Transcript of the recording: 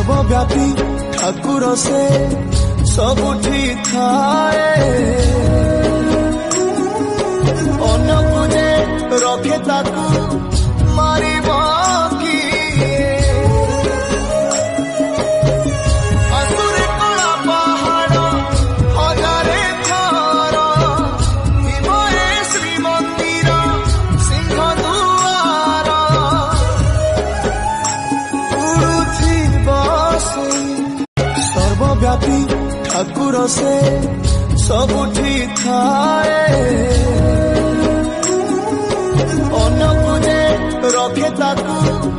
सर्वव्यापी ठाकुर से सबुठी थाए अनकु जे रखे ताकू मारिब किए असुरे कला पहाड़ हजारे थर हिमये श्रीमंदिर सिंह दुआर सर्वव्यापी ठाकुर से सबुठी थाए अनकु जे रखे ताकू